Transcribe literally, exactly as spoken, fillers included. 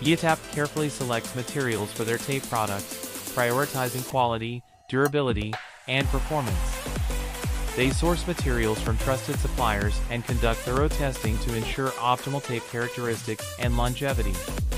YITAP carefully selects materials for their tape products, prioritizing quality, durability, and performance. They source materials from trusted suppliers and conduct thorough testing to ensure optimal tape characteristics and longevity.